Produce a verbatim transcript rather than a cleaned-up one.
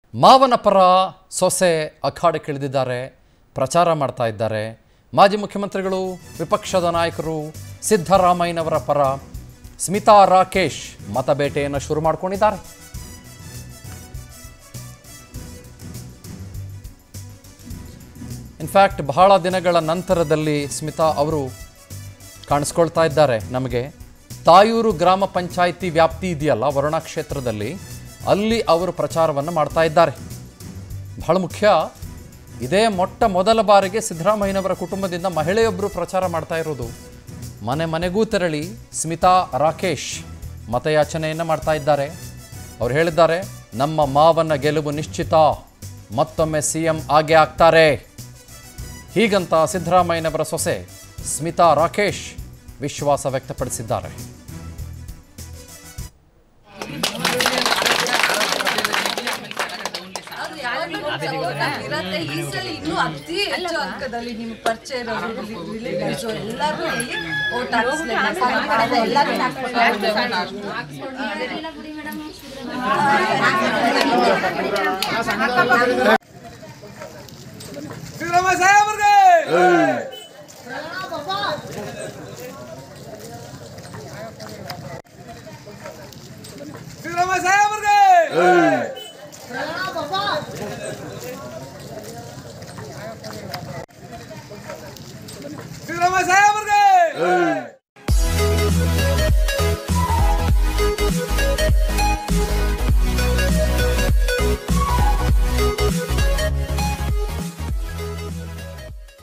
ಮಾವನ ಪರ ಸೊಸೆ ಅಖಾಡಕ್ಕಿಳಿದಿದ್ದಾರೆ, ಪ್ರಚಾರ ಮಾಡ್ತಾ ಇದ್ದಾರೆ. ಮಾಜಿ ಮುಖ್ಯಮಂತ್ರಿಗಳು, ವಿಪಕ್ಷದ ನಾಯಕರು ಸಿದ್ದರಾಮಯ್ಯನವರ ಪರ ಸ್ಮಿತಾ ರಾಕೇಶ್ ಮತಬೇಟೆಯನ್ನು ಶುರು ಮಾಡಿಕೊಂಡಿದ್ದಾರೆ. ಇನ್ಫ್ಯಾಕ್ಟ್ ಬಹಳ ದಿನಗಳ ನಂತರದಲ್ಲಿ ಸ್ಮಿತಾ ಅವರು ಕಾಣಿಸ್ಕೊಳ್ತಾ ಇದ್ದಾರೆ. ನಮಗೆ ತಾಯೂರು ಗ್ರಾಮ ಪಂಚಾಯಿತಿ ವ್ಯಾಪ್ತಿ ಇದೆಯಲ್ಲ ವರುಣಾ ಕ್ಷೇತ್ರದಲ್ಲಿ, ಅಲ್ಲಿ ಅವರು ಪ್ರಚಾರವನ್ನು ಮಾಡ್ತಾ ಇದ್ದಾರೆ. ಬಹಳ ಮುಖ್ಯ, ಇದೇ ಮೊಟ್ಟ ಮೊದಲ ಬಾರಿಗೆ ಸಿದ್ದರಾಮಯ್ಯನವರ ಕುಟುಂಬದಿಂದ ಮಹಿಳೆಯೊಬ್ಬರು ಪ್ರಚಾರ ಮಾಡ್ತಾ ಇರೋದು. ಮನೆ ಮನೆಗೂ ತೆರಳಿ ಸ್ಮಿತಾ ರಾಕೇಶ್ ಮತಯಾಚನೆಯನ್ನು ಮಾಡ್ತಾ ಇದ್ದಾರೆ. ಅವ್ರು ಹೇಳಿದ್ದಾರೆ, ನಮ್ಮ ಮಾವನ ಗೆಲುವು ನಿಶ್ಚಿತ, ಮತ್ತೊಮ್ಮೆ ಸಿ ಎಂ ಆಗೇ ಆಗ್ತಾರೆ. ಹೀಗಂತ ಸಿದ್ದರಾಮಯ್ಯನವರ ಸೊಸೆ ಸ್ಮಿತಾ ರಾಕೇಶ್ ವಿಶ್ವಾಸ ವ್ಯಕ್ತಪಡಿಸಿದ್ದಾರೆ. ಇನ್ನೂ ಅತಿ ಹೆಚ್ಚು ಅಂಕದಲ್ಲಿ ನಿಮ್ಮ ಪರಿಚಯ ಎಲ್ಲರೂ ಓಟ್ ಸಿದ್ದರಾಮಯ್ಯ ಸಾಹೇಬ್ರಿಗೆ